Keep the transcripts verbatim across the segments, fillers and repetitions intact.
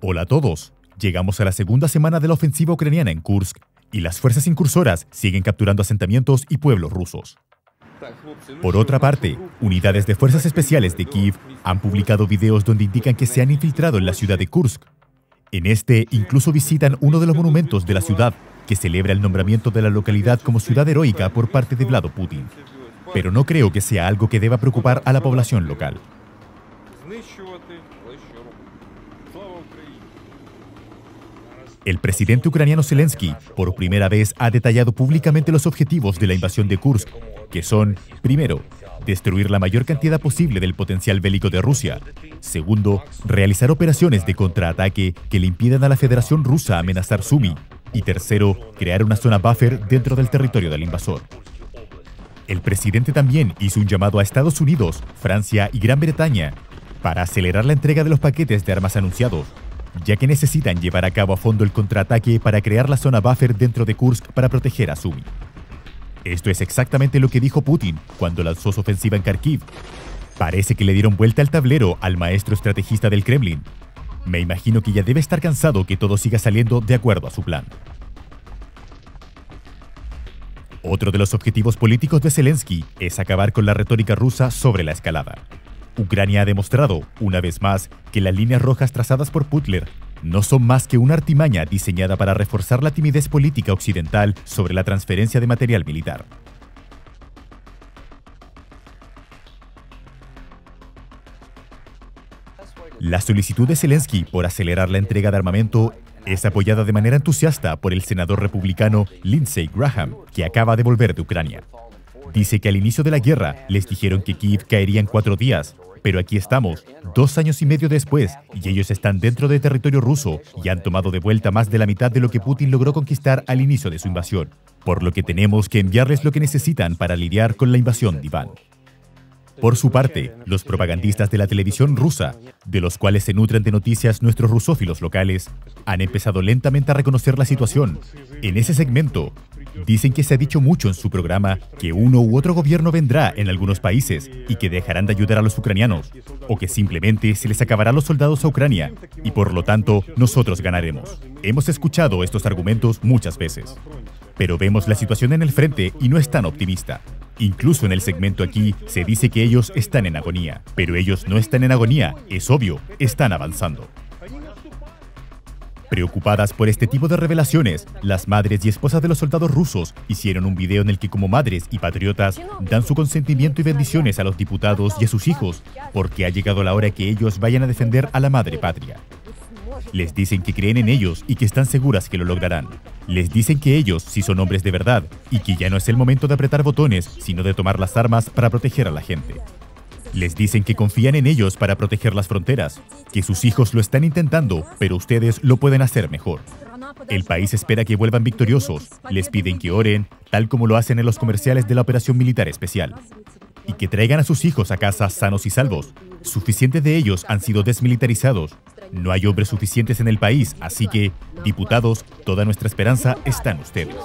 Hola a todos. Llegamos a la segunda semana de la ofensiva ucraniana en Kursk y las fuerzas incursoras siguen capturando asentamientos y pueblos rusos. Por otra parte, unidades de fuerzas especiales de Kiev han publicado videos donde indican que se han infiltrado en la ciudad de Kursk. En este, incluso visitan uno de los monumentos de la ciudad, que celebra el nombramiento de la localidad como ciudad heroica por parte de Vladimir Putin. Pero no creo que sea algo que deba preocupar a la población local. El presidente ucraniano Zelensky, por primera vez, ha detallado públicamente los objetivos de la invasión de Kursk, que son, primero, destruir la mayor cantidad posible del potencial bélico de Rusia. Segundo, realizar operaciones de contraataque que le impidan a la Federación Rusa amenazar Sumy. Y tercero, crear una zona buffer dentro del territorio del invasor. El presidente también hizo un llamado a Estados Unidos, Francia y Gran Bretaña para acelerar la entrega de los paquetes de armas anunciados, ya que necesitan llevar a cabo a fondo el contraataque para crear la zona buffer dentro de Kursk para proteger a Sumy. Esto es exactamente lo que dijo Putin cuando lanzó su ofensiva en Kharkiv. Parece que le dieron vuelta al tablero al maestro estrategista del Kremlin. Me imagino que ya debe estar cansado que todo siga saliendo de acuerdo a su plan. Otro de los objetivos políticos de Zelensky es acabar con la retórica rusa sobre la escalada. Ucrania ha demostrado, una vez más, que las líneas rojas trazadas por Putler no son más que una artimaña diseñada para reforzar la timidez política occidental sobre la transferencia de material militar. La solicitud de Zelensky por acelerar la entrega de armamento es apoyada de manera entusiasta por el senador republicano Lindsey Graham, que acaba de volver de Ucrania. Dice que al inicio de la guerra les dijeron que Kiev caería en cuatro días, pero aquí estamos, dos años y medio después, y ellos están dentro de territorio ruso y han tomado de vuelta más de la mitad de lo que Putin logró conquistar al inicio de su invasión, por lo que tenemos que enviarles lo que necesitan para lidiar con la invasión de Iván. Por su parte, los propagandistas de la televisión rusa, de los cuales se nutren de noticias nuestros rusófilos locales, han empezado lentamente a reconocer la situación. En ese segmento, dicen que se ha dicho mucho en su programa que uno u otro gobierno vendrá en algunos países y que dejarán de ayudar a los ucranianos, o que simplemente se les acabará los soldados a Ucrania, y por lo tanto nosotros ganaremos. Hemos escuchado estos argumentos muchas veces, pero vemos la situación en el frente y no es tan optimista. Incluso en el segmento aquí se dice que ellos están en agonía, pero ellos no están en agonía, es obvio, están avanzando. Preocupadas por este tipo de revelaciones, las madres y esposas de los soldados rusos hicieron un video en el que como madres y patriotas dan su consentimiento y bendiciones a los diputados y a sus hijos, porque ha llegado la hora que ellos vayan a defender a la madre patria. Les dicen que creen en ellos y que están seguras que lo lograrán. Les dicen que ellos sí son hombres de verdad y que ya no es el momento de apretar botones, sino de tomar las armas para proteger a la gente. Les dicen que confían en ellos para proteger las fronteras, que sus hijos lo están intentando, pero ustedes lo pueden hacer mejor. El país espera que vuelvan victoriosos, les piden que oren, tal como lo hacen en los comerciales de la operación militar especial, y que traigan a sus hijos a casa sanos y salvos. Suficientes de ellos han sido desmilitarizados. No hay hombres suficientes en el país, así que, diputados, toda nuestra esperanza está en ustedes.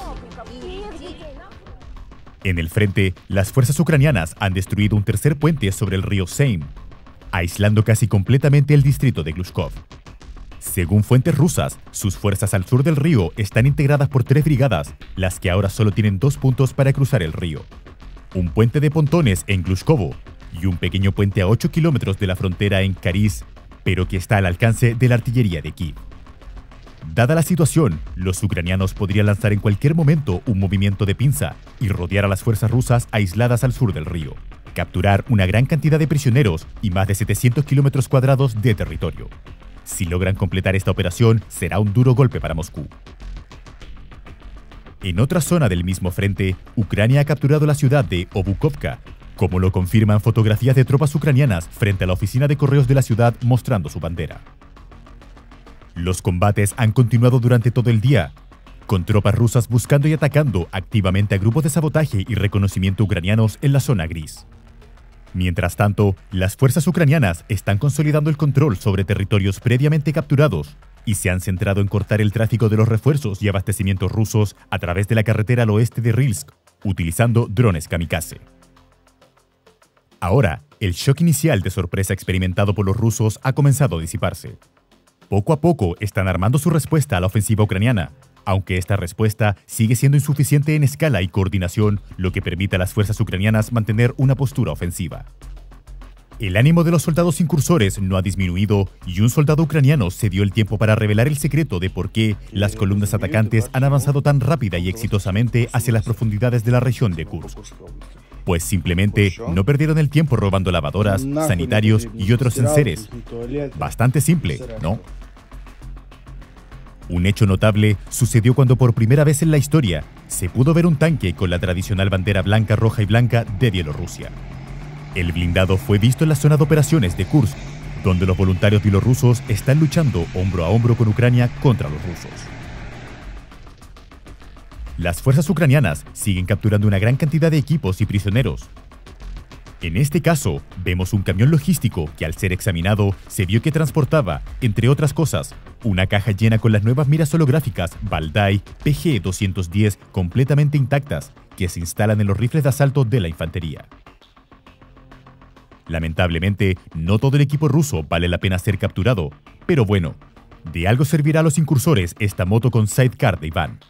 En el frente, las fuerzas ucranianas han destruido un tercer puente sobre el río Seym, aislando casi completamente el distrito de Glushkov. Según fuentes rusas, sus fuerzas al sur del río están integradas por tres brigadas, las que ahora solo tienen dos puntos para cruzar el río. Un puente de pontones en Glushkovo y un pequeño puente a ocho kilómetros de la frontera en Kariz, pero que está al alcance de la artillería de Kiev. Dada la situación, los ucranianos podrían lanzar en cualquier momento un movimiento de pinza y rodear a las fuerzas rusas aisladas al sur del río, capturar una gran cantidad de prisioneros y más de setecientos kilómetros cuadrados de territorio. Si logran completar esta operación, será un duro golpe para Moscú. En otra zona del mismo frente, Ucrania ha capturado la ciudad de Obukovka, como lo confirman fotografías de tropas ucranianas frente a la oficina de correos de la ciudad mostrando su bandera. Los combates han continuado durante todo el día, con tropas rusas buscando y atacando activamente a grupos de sabotaje y reconocimiento ucranianos en la zona gris. Mientras tanto, las fuerzas ucranianas están consolidando el control sobre territorios previamente capturados y se han centrado en cortar el tráfico de los refuerzos y abastecimientos rusos a través de la carretera al oeste de Rilsk, utilizando drones kamikaze. Ahora, el shock inicial de sorpresa experimentado por los rusos ha comenzado a disiparse. Poco a poco están armando su respuesta a la ofensiva ucraniana, aunque esta respuesta sigue siendo insuficiente en escala y coordinación, lo que permite a las fuerzas ucranianas mantener una postura ofensiva. El ánimo de los soldados incursores no ha disminuido y un soldado ucraniano se dio el tiempo para revelar el secreto de por qué las columnas atacantes han avanzado tan rápida y exitosamente hacia las profundidades de la región de Kursk. Pues simplemente no perdieron el tiempo robando lavadoras, sanitarios y otros enseres. Bastante simple, ¿no? Un hecho notable sucedió cuando por primera vez en la historia se pudo ver un tanque con la tradicional bandera blanca, roja y blanca de Bielorrusia. El blindado fue visto en la zona de operaciones de Kursk, donde los voluntarios bielorrusos están luchando hombro a hombro con Ucrania contra los rusos. Las fuerzas ucranianas siguen capturando una gran cantidad de equipos y prisioneros. En este caso, vemos un camión logístico que al ser examinado se vio que transportaba, entre otras cosas, una caja llena con las nuevas miras holográficas Valdai P G doscientos diez completamente intactas que se instalan en los rifles de asalto de la infantería. Lamentablemente, no todo el equipo ruso vale la pena ser capturado, pero bueno, de algo servirá a los incursores esta moto con sidecar de Iván.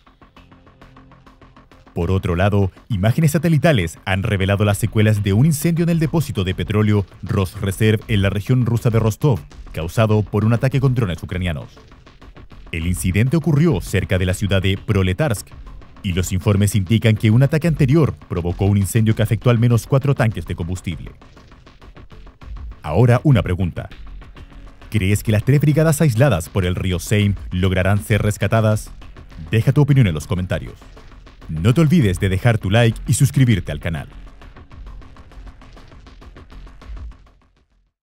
Por otro lado, imágenes satelitales han revelado las secuelas de un incendio en el depósito de petróleo Rosreserve en la región rusa de Rostov, causado por un ataque con drones ucranianos. El incidente ocurrió cerca de la ciudad de Proletarsk, y los informes indican que un ataque anterior provocó un incendio que afectó al menos cuatro tanques de combustible. Ahora una pregunta. ¿Crees que las tres brigadas aisladas por el río Seine lograrán ser rescatadas? Deja tu opinión en los comentarios. No te olvides de dejar tu like y suscribirte al canal.